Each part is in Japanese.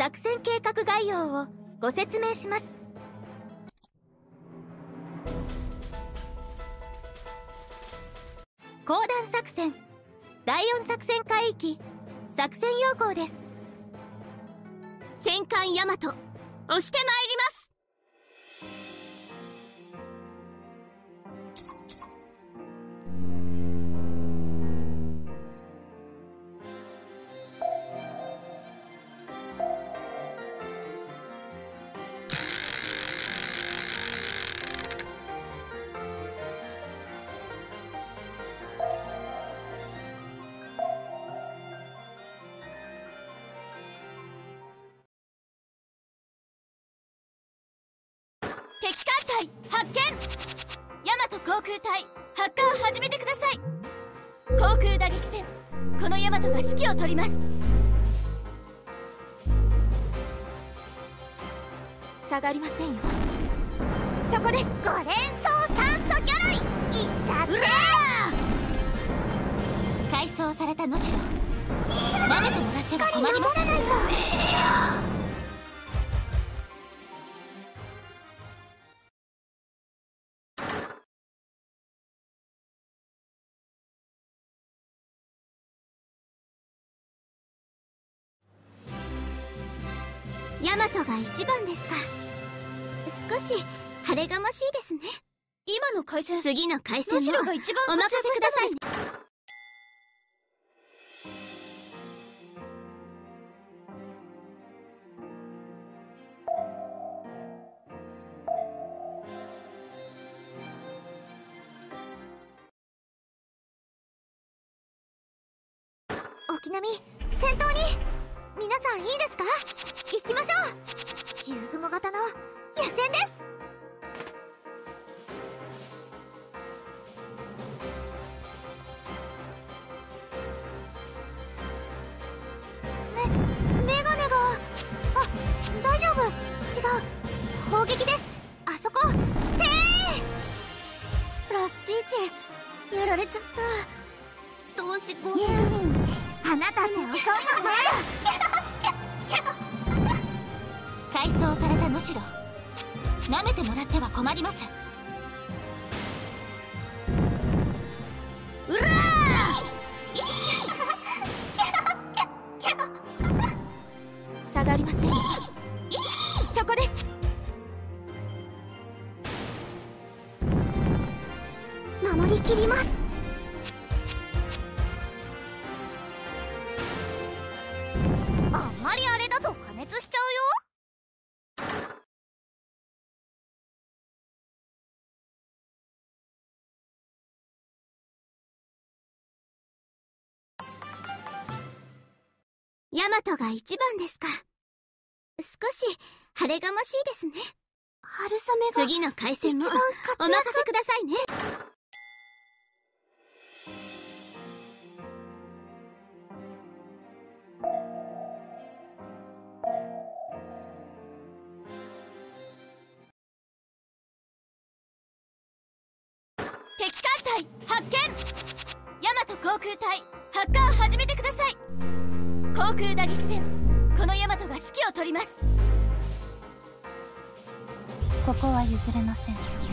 作戦計画概要をご説明します。講談作戦第4作戦海域作戦要項です。戦艦大和押してまいります。敵艦隊発見。大和航空隊発艦を始めてください。航空打撃戦、この大和が指揮を執ります。下がりませんよ。そこです。5連装酸素魚雷いっちゃって。改装された能代、舐めてもらっては困りません。大和が一番ですか。少し晴れがましいですね。今の回戦、次の回戦もお任せくださいね。沖並み先頭に。皆さんいいですか？行きましょう。竜雲型の野戦です。メガネが。あ、大丈夫。違う。砲撃です。あそこ。てー！ラスチーチやられちゃった。どうしごめん。あなたって遅いのね。改装された能代、舐めてもらっては困ります。うらー下がりませんよ。そこです。守りきります。あんまりあれだと加熱しちゃうよ。大和が一番ですか。少し晴れがましいですね。春雨が次の回戦もお任せくださいね。敵艦隊発見。大和航空隊発艦を始めてください。航空打撃戦、この大和が指揮を執ります。 ここは譲れません。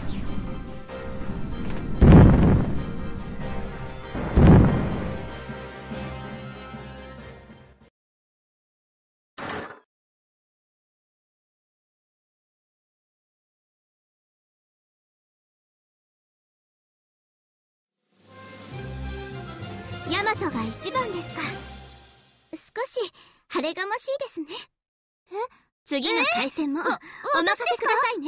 大和が一番ですか。少し晴れがましいですね。次の対戦もお任せくださいね。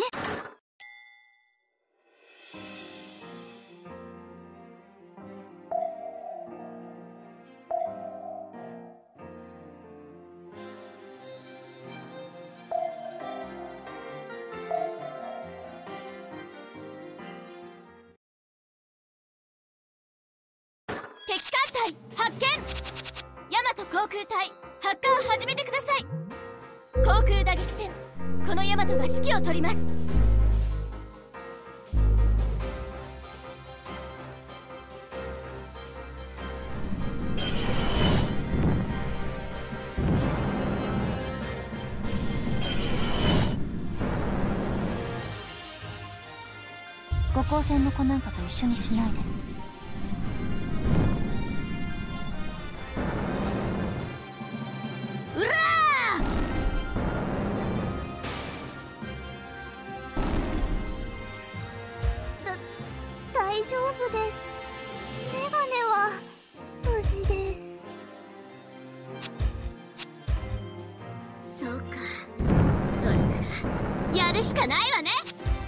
敵艦隊発見。大和航空隊発艦を始めてください。航空打撃戦、この大和が指揮を執ります。 五光線の子なんかと一緒にしないで。 うらー！大丈夫です。メガネは無事です。そうか、それならやるしかないわね。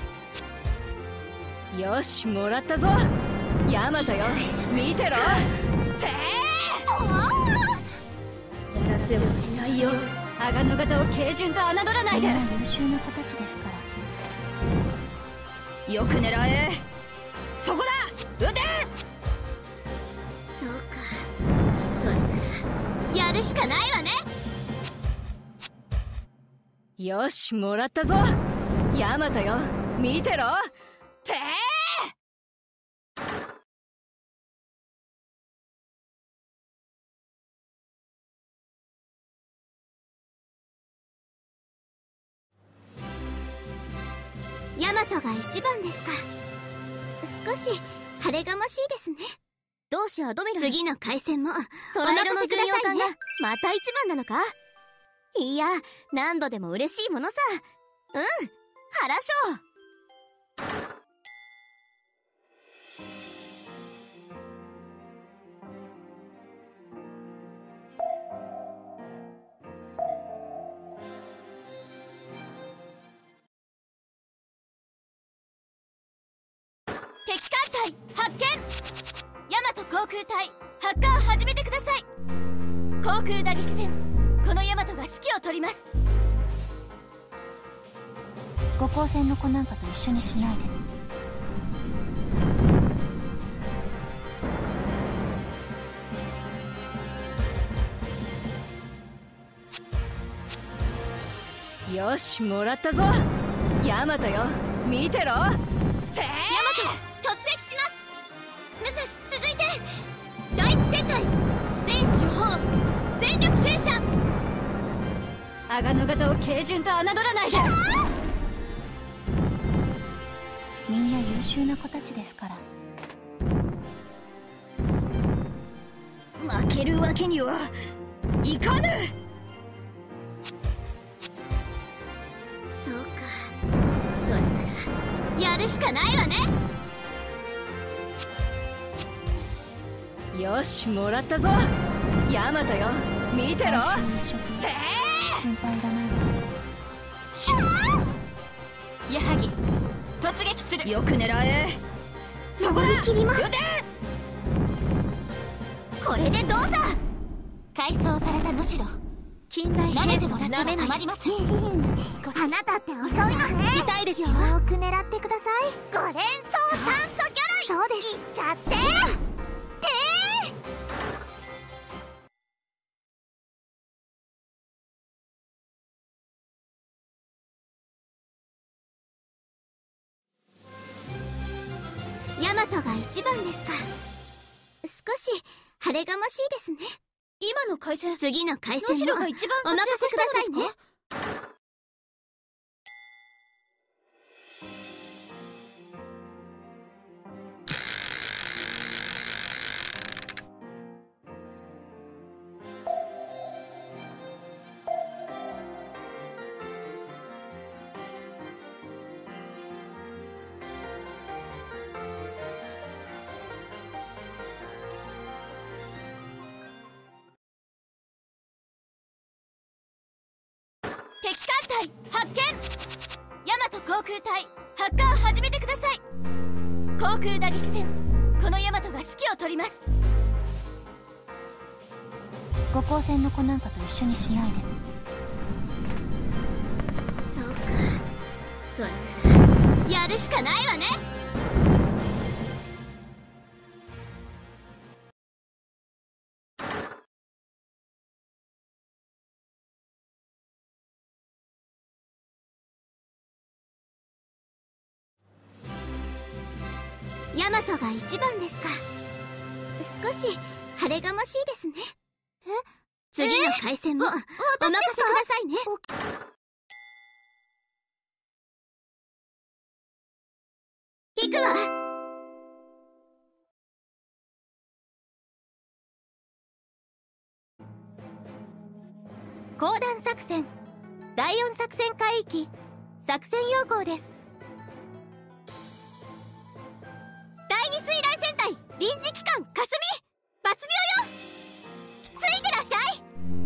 よし、もらったぞヤマトよ、見てろ。てやらせはしないよ。鋼の型を軽順と侮らないで。 みんな優秀な子たちですから。 よく狙え。そこだ、撃て。 そうか、それならやるしかないわね。 よし、もらったぞヤマトよ、見てろ。てヤマトが一番ですか。少し晴れがましいですね。同志アドミラル、次の回戦も空色の巡洋艦がまた一番なのか。いや、何度でも嬉しいものさ。うん、原章。敵艦隊発見。ヤマト航空隊発艦始めてください。航空打撃戦、このヤマトが指揮を執ります。 五光線の子なんかと一緒にしないーよし、もらったぞヤマトよ、見てろ。てヤマト突撃します。武蔵、続いて第一戦隊全主砲全力戦車。 鋼の型を軽順と侮らないで。 みんな優秀な子たちですから。 負けるわけにはいかぬ。 そうか、それならやるしかないわね。 よし、もらったぞヤマトよ、見てろ。 来週一食心配いらないわ。 矢作、突撃する。 よく狙え。そこだ、 切ります。 撃て。 これでどうだ。改装された能代、近代兵装なめたまりません。少しあなたって遅いのね。痛いですよ。よーく狙ってください。5連装酸素魚類。そうです。いっちゃってヤマトが一番ですか。少し晴れがましいですね。今の回戦、次の回戦もお任せくださいね。敵艦隊発見。ヤマト航空隊発艦始めてください。航空打撃戦、このヤマトが指揮を執ります。 五光線の子なんかと一緒にしないで。 そうか、それならやるしかないわね。ヤマトが一番ですか。少し晴れがましいですね。次の回戦もお任せくださいね。い行くわ。講談作戦第4作戦海域作戦要項です。第2水雷戦隊臨時機関かすみ抜病よ。ついてらっしゃい。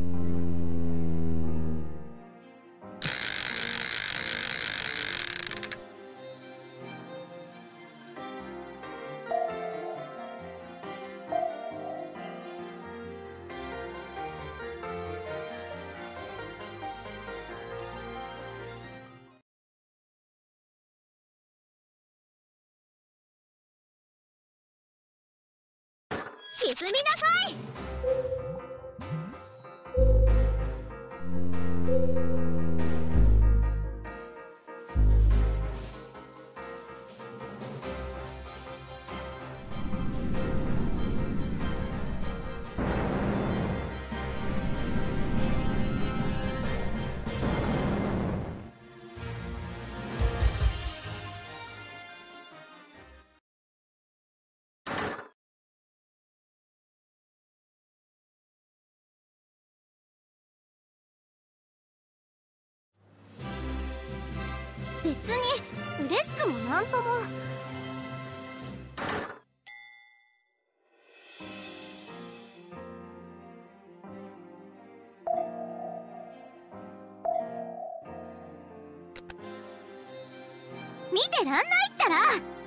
沈みなさい。別に嬉しくもなんとも。見てらんないったら。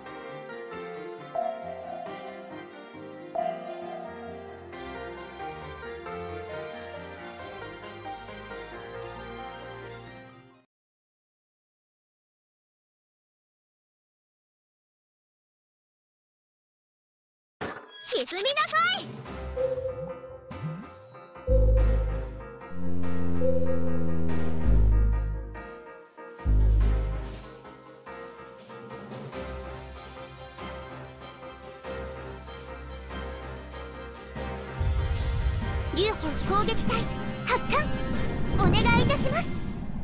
沈みなさい。劉邦攻撃隊発艦お願いいたします。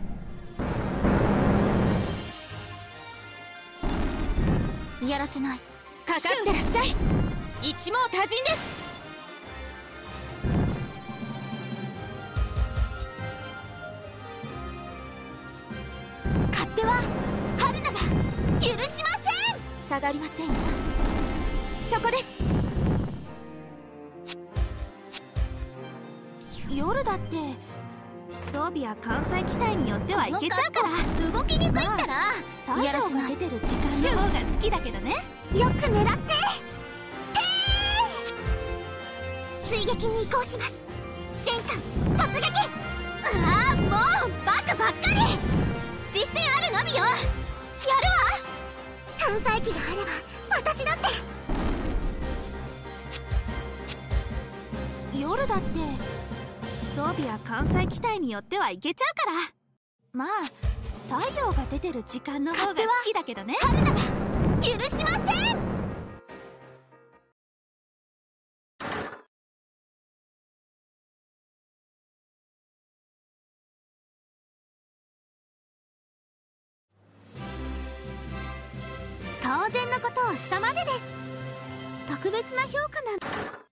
やらせない。かかってらっしゃい。一網多尽です。勝手は春菜が許しません。下がりませんよ。そこです。 夜だって装備や艦載機体によってはいけちゃうから。 動きにくいったら。 太陽が出てる時間の方が好きだけどね。 よく狙って追撃に移行します。全艦突撃。ああもうバカばっかり。実践あるのみよ。やるわ。艦載機があれば私だって。 夜だって装備や艦載機体によってはいけちゃうから。まあ太陽が出てる時間の方が好きだけどね。 春菜が許しません。当然のことをしたまでです。特別な評価なんて。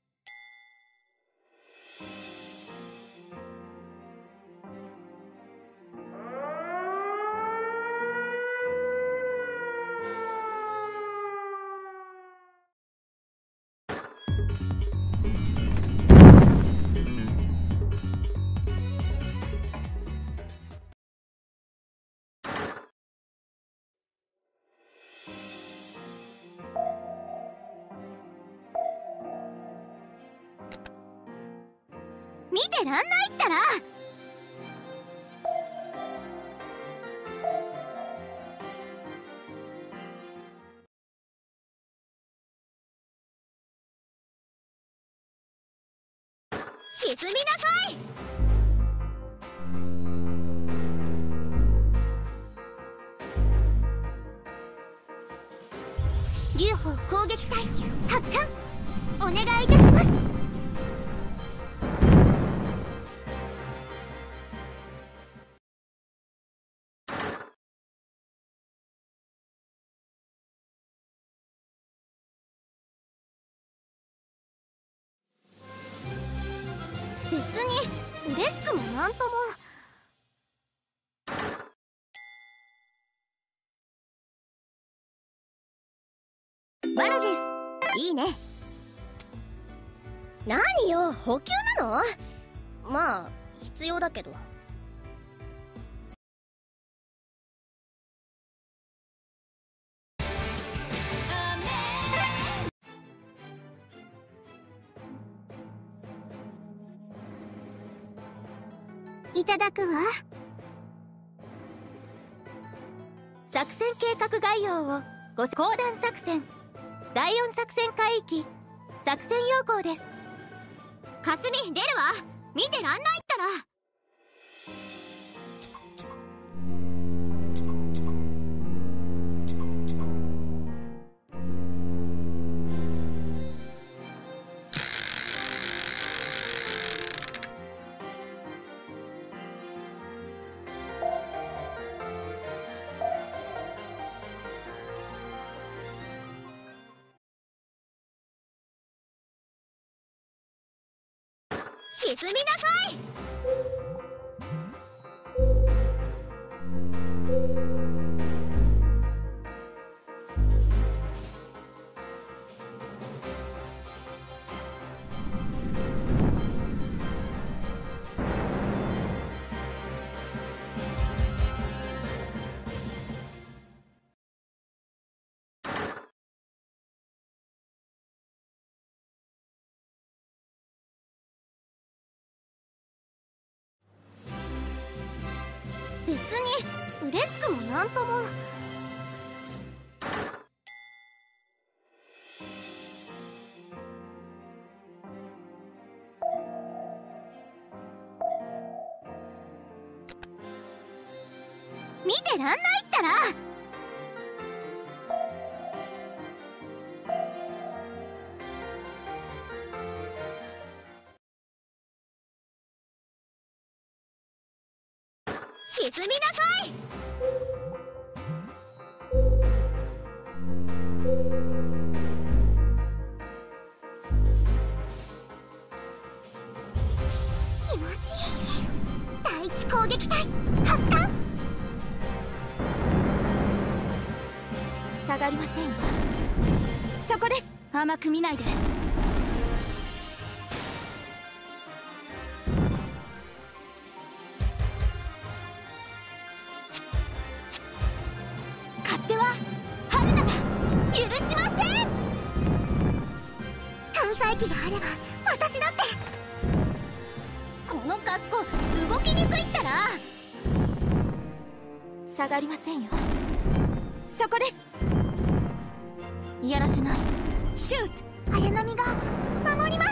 見てらんないったら。沈みなさい。劉邦攻撃隊発艦お願いいたします。 嬉しくもなんとも。バルジス、いいね。何よ、補給なの？まあ必要だけど。いただくわ。作戦計画概要をご講談作戦第4作戦海域作戦要項です。かすみ出るわ。見てらんないったら。沈みなさい。別に嬉しくもなんとも。見てらんないったら。沈みなさい。気持ちいい。第一攻撃隊発艦。下がりませんよ。そこです。 甘く見ないで。 勝手は春菜が許しません。艦載機があれば私だって。この格好動きにくいったら。下がりませんよ。そこです。 やらせない。シュート。 綾波が守ります。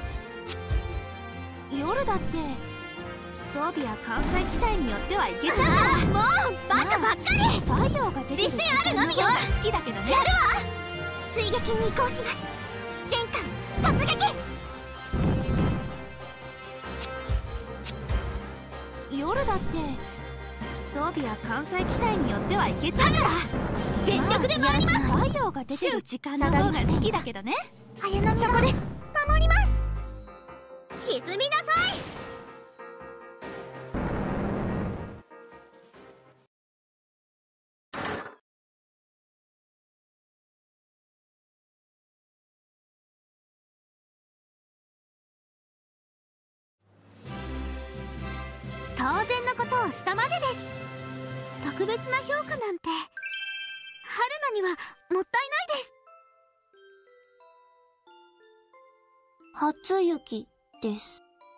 夜だって装備や艦載機体によってはいけちゃうから。 もうバカばっかり。 太陽が出てる実践あるのみよ。 好きだけどね。 やるわ。追撃に移行します。全艦突撃。 夜だって装備や艦載機体によってはいけちゃうから。 全力で回ります。 太陽が出てる時間の方が好きだけどね。 綾波が守ります。沈みなさい。当然のことをしたまでです。特別な評価なんて春菜にはもったいないです。 初雪です。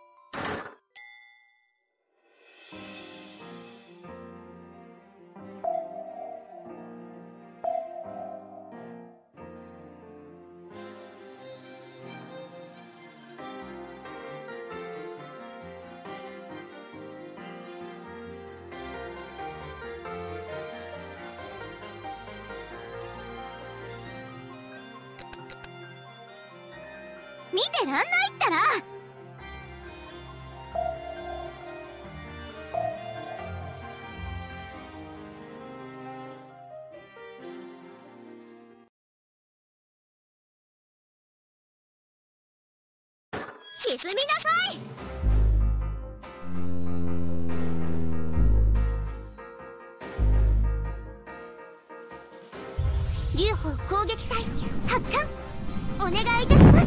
見てらんないったら。沈みなさい。 竜砲攻撃隊発艦お願いいたします。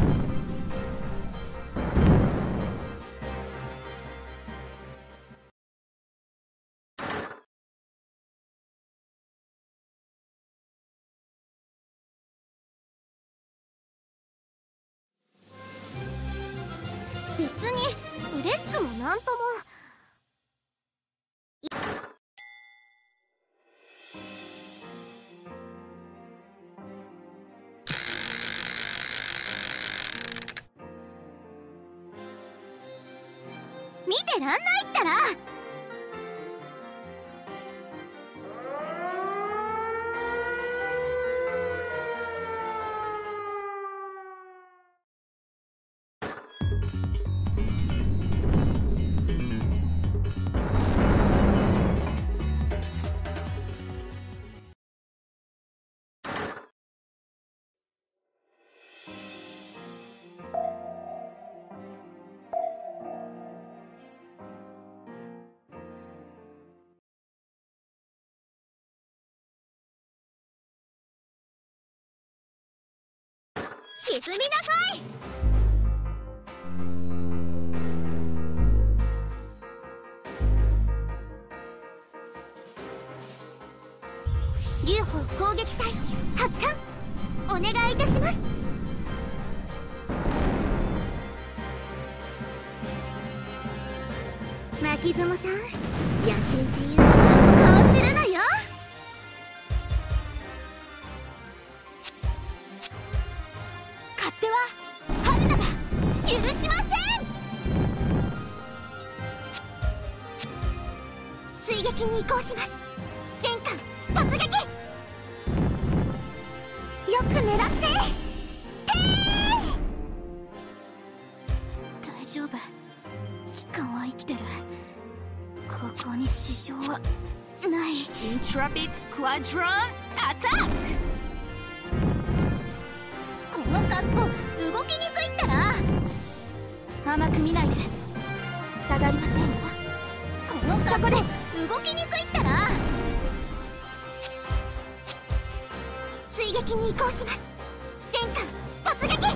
別に嬉しくもなんとも。見てらんないったら。沈みなさい。竜砲攻撃隊発艦お願いいたします。巻雲さん、野戦っていうのはこうするのよ。勝手は春菜が許しません。追撃に移行します。全艦突撃。よく狙って大丈夫、機関は生きてる。ここに支障はない。 Intrepid Squadron Attack。 この格好動きにくいったら。甘く見ないで。下がりませんよ。この格好で動きにくいったら。追撃に移行します。全艦突撃。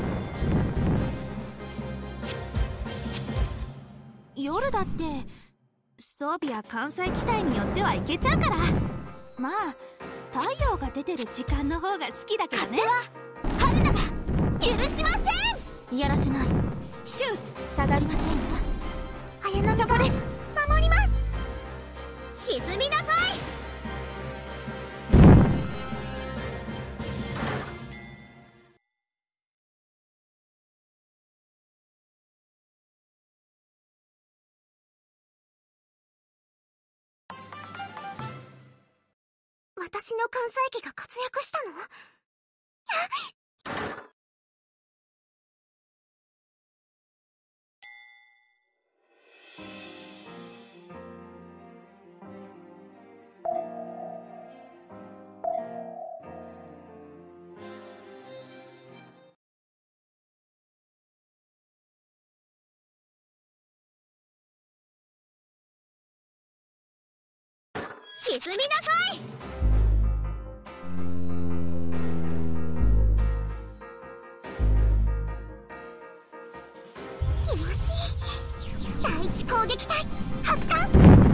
夜だって装備や艦載機体によってはいけちゃうから。まあ太陽が出てる時間の方が好きだけどね。 勝手は春菜が許しません。やらせない。シュート。下がりませんよ。綾波、そこです。守ります。沈みなさい。私の艦載機が活躍したの？沈みなさい。気持ちいい。第一攻撃隊発艦。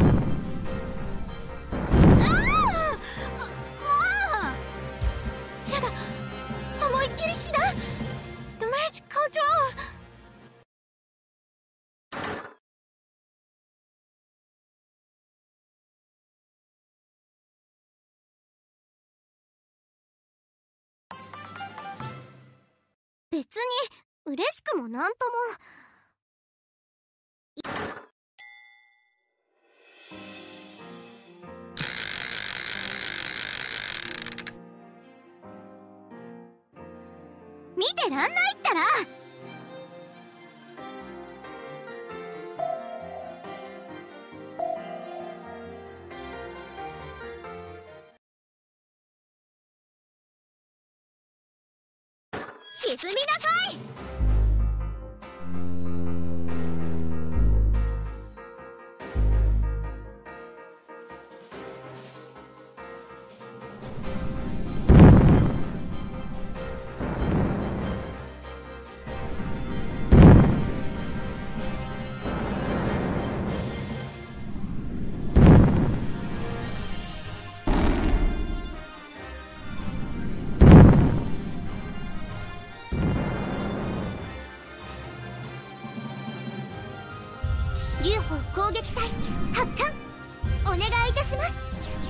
やだ、思いっきり火だ。ダメージコントロール。別に嬉しくもなんとも。見てらんないったら。沈みなさい。 攻撃隊発艦お願いいたします。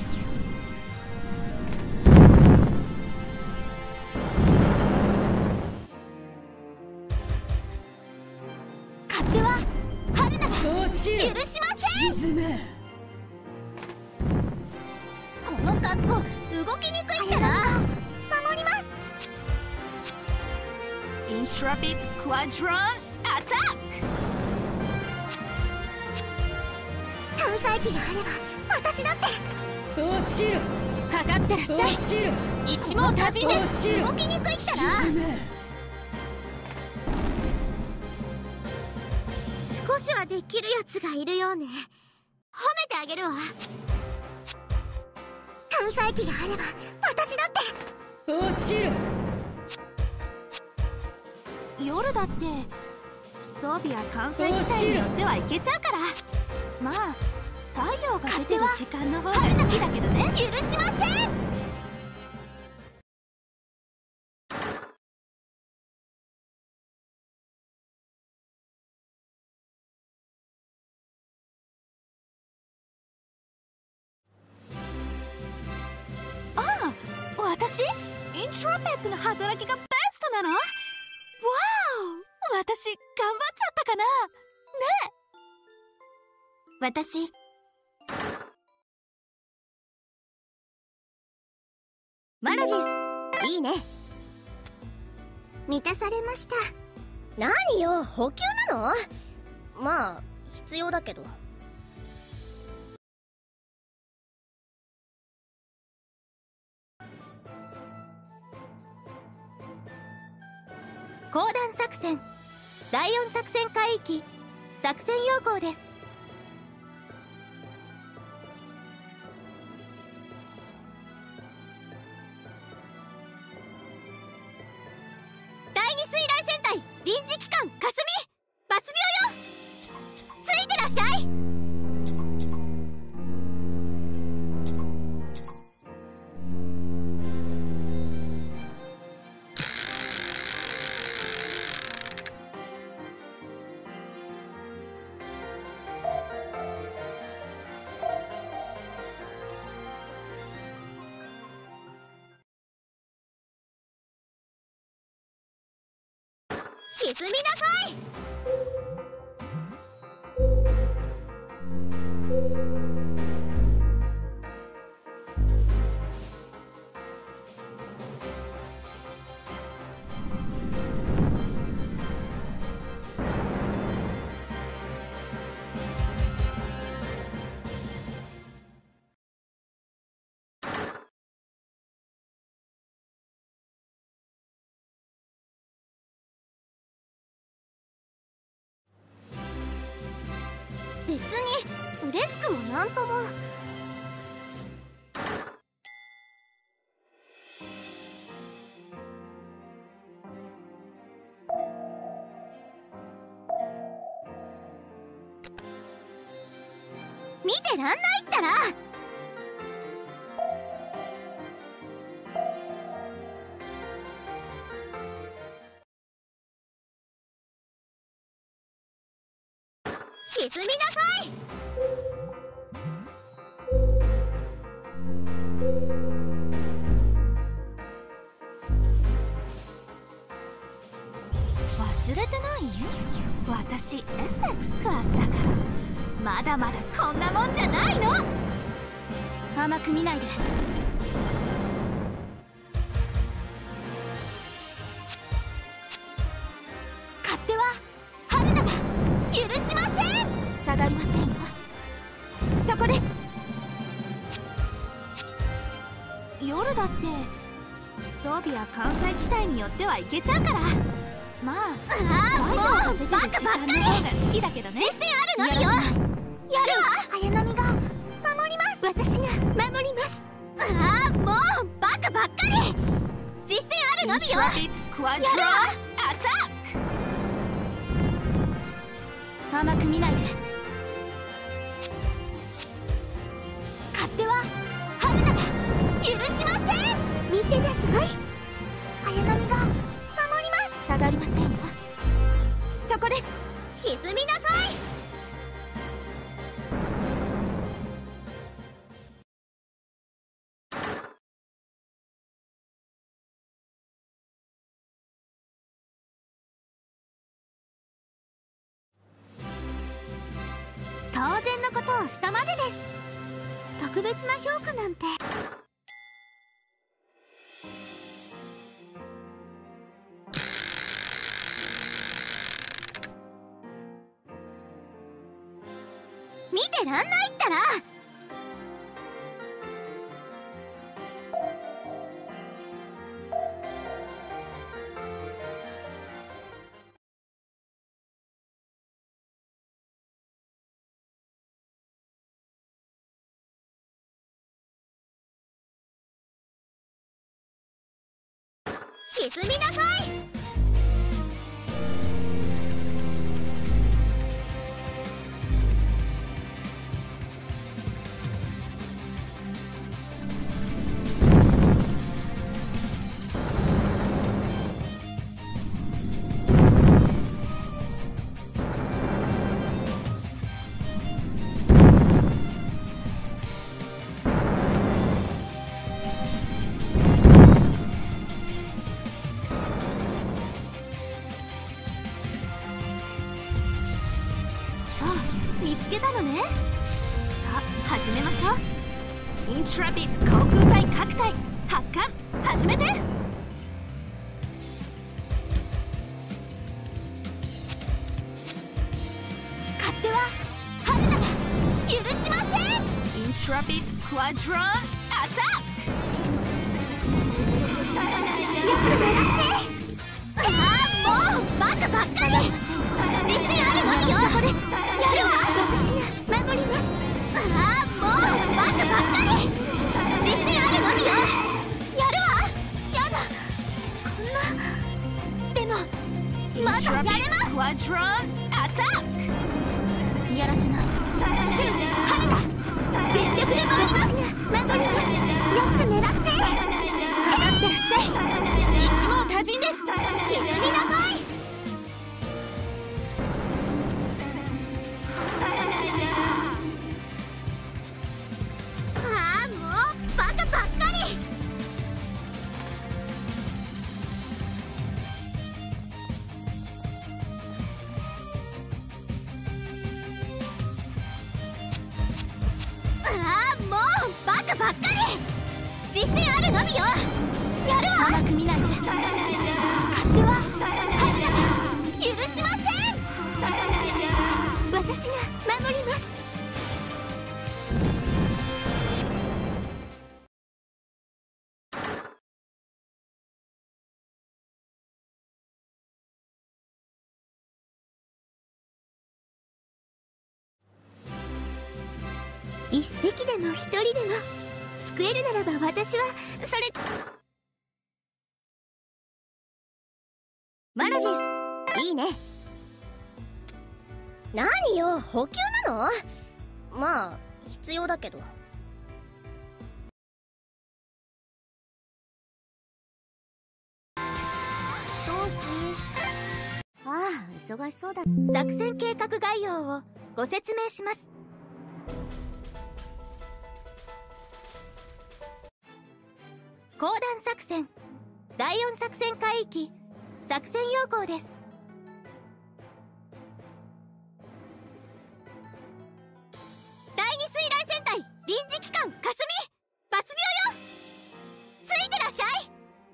勝手は春菜が許しません。 沈め。 この格好動きにくいから守ります。 Intrepid Squadron Attack。 艦載機があれば私だって。 落ちろ。 かかってらっしゃい。 落ちろ。 一網多人です。 動きにくいから沈め。 少しはできるやつがいるようね。褒めてあげるわ。艦載機があれば私だって。 落ちろ。 夜だって装備や艦載機体によってはいけちゃうから。まあ太陽が出てる時間の方が好きだけどね。 許しません。 ああ、私イントラペットの働きがベストなの？わお、私頑張っちゃったかな。ねえ。 私マラジスいいね。満たされました。何よ、補給なの？まあ必要だけど。講談作戦第4作戦海域作戦要項です。第2水雷戦隊臨時機関かすみ抜病よ。ついてらっしゃい。沈みなさい。別に嬉しくもなんとも。見てらんないったら。沈みなさい。 忘れてない？私エッセックスクラスだからまだまだこんなもんじゃないの。甘く見ないで。勝手は春菜が許しません。下がりませんよ。そこです。夜だって装備や艦載機体によってはいけちゃうから。まあもうバカばっかり。 好きだけどね。 実践あるのみよ。やるわ。綾波が守ります。私が守ります。もうバカばっかり。実践あるのみよ。やるわ。 甘く見ないで。 勝手は春菜が許しません。見てなさい。綾波が守ります。 下がりませんよ。そこです。 沈みなさい。 然のことをしたまでです。特別な評価なんて。 見てらんないったら。沈みなさい。 見つけたのね。じゃあ始めましょう。イントラピッド航空隊各隊発艦始めて。勝手は春菜が許しません。イントラピッドスクワドロンアタック。よく狙って。もうバカばっかり。実践あるのみよ。やるわ。私が守ります。もうバカばっかり。実践あるのみよ。やるわ。やだ。こんな。でもまだやれます。スクワドロンアタック。やらせない。シュン春菜全力で回ります。私が守ります。よく狙ってかかってらっしゃい。一網多人です。沈みなさい。ばっかり。実践あるのみよ。やるわ。甘く見ないで。勝手は春菜が許しません。私が守ります。一隻でも一人でも救えるならば私はそれ。マルジスいいね。何よ補給なの。まあ必要だけど。どうし。ああ忙しそうだ。作戦計画概要をご説明します。公団作戦第4作戦海域作戦要項です。第2水雷戦隊臨時機関かすみ抜病よ。ついてらっしゃい。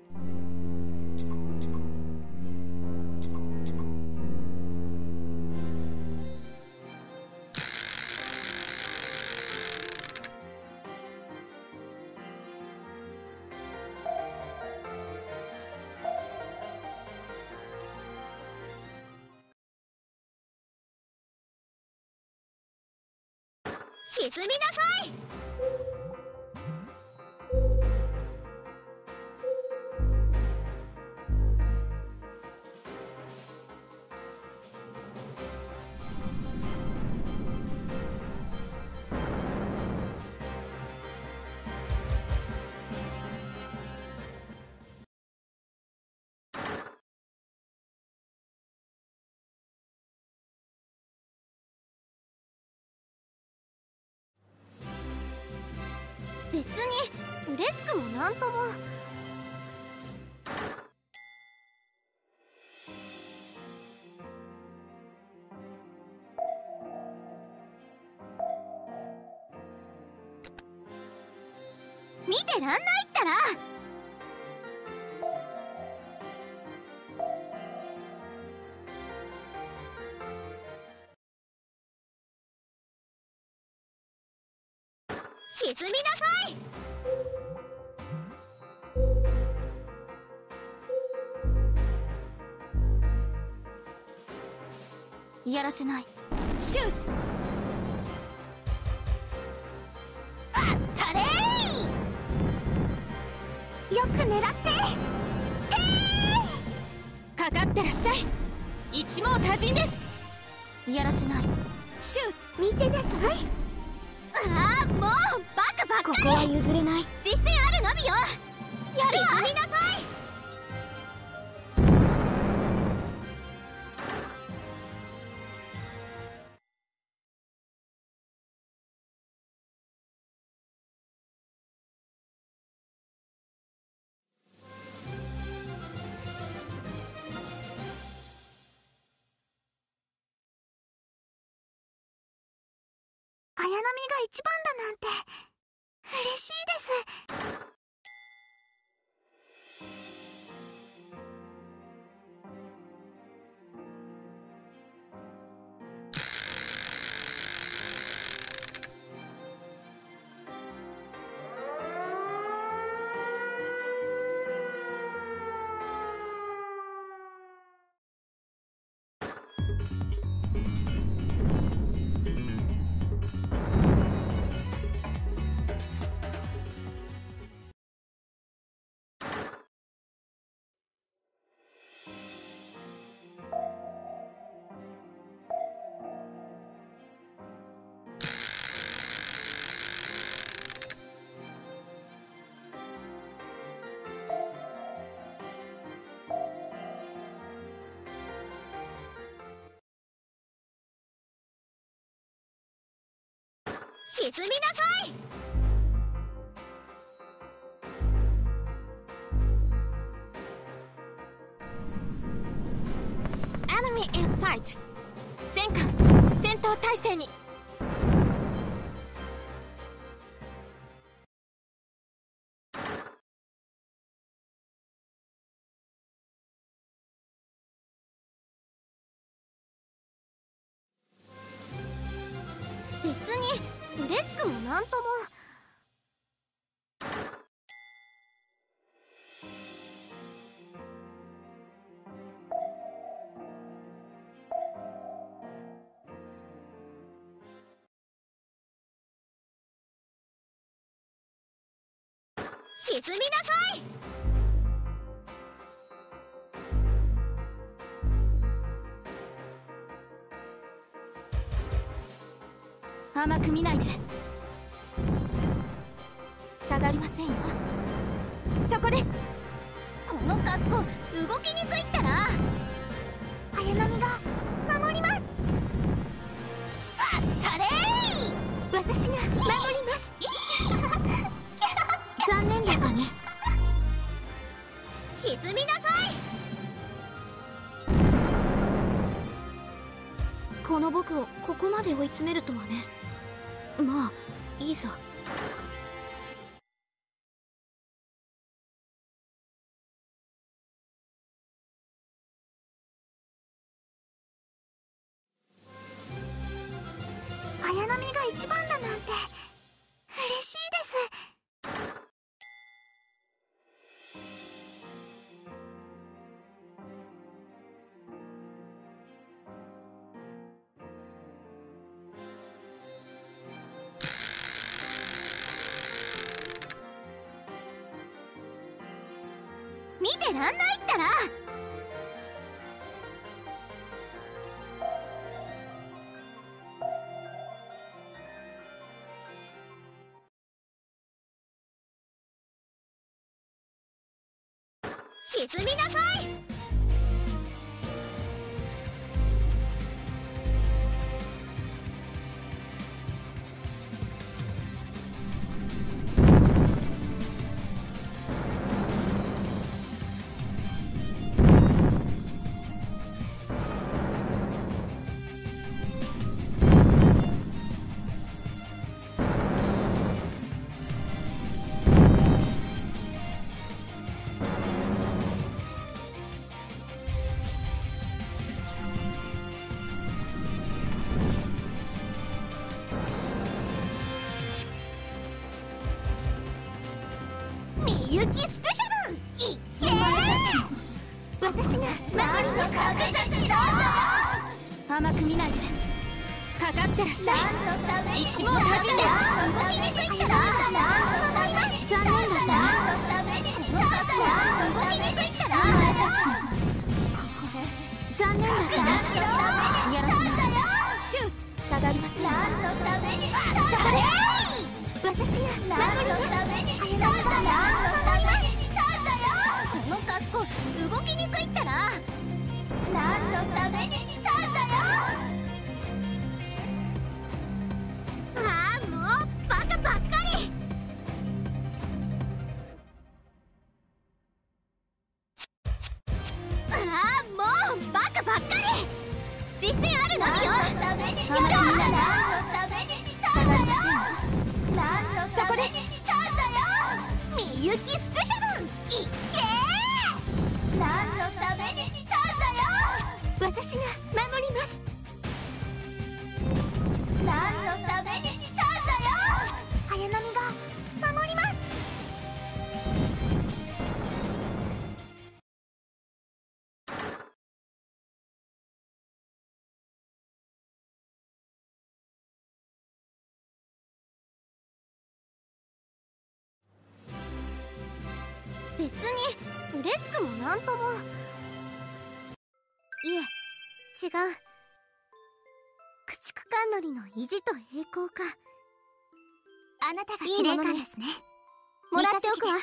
沈みなさい。別に嬉しくもなんとも。 見てらんないったら。沈みなさい。やらせない。シュート。あったれー。よく狙ってかかってらっしゃい。一網多尽です。 やらせない。 シュート。 見てなさい。 ああ、もうバカばっかり。 ここは譲れない。 実践あるのみよ。やるわ。沈みなさい。 綾波が一番だなんて嬉しいです。 沈みなさい。 Enemy in sight。全艦戦闘態勢に。 別に嬉しくもなんとも。沈みなさい。 甘く見ないで。下がりませんよ。そこです。 この格好動きにくいったら。 綾波が守ります。 あったれー。 私が守ります。残念だったね。 沈みなさい。 この僕をここまで追い詰めるとはね。まあいいさ。綾波が一番だなんて嬉しいです。 見てらんないったら。沈みなさい。 ゆきスペシャルいっけー。私が守ります。 甘く見ないで。かかってらっしゃい。一網打尽です。 動きにくいから残念だったな。 動きにくいから残念だったな。やらせない。シュート。下がりません。 私が守ります。この格好動きにくいったら。何のために来たんだよ。ああ、もうバカばっかり。ああ、もうバカばっかり。実践あるのによ。やだ。 下がりません。 そこでみゆきスペシャルいっけー。何のために来たんだよ。私が守ります。何のために来たんだよ。綾波が守ります。別に嬉しくもなんとも。いえ、違う。駆逐艦乗りの意地と栄光か。あなたが司令官ですね。もらっておくわ。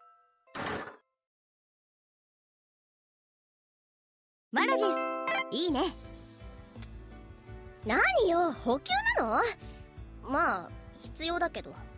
マラジス、いいね。何よ、補給なの？まあ必要だけど。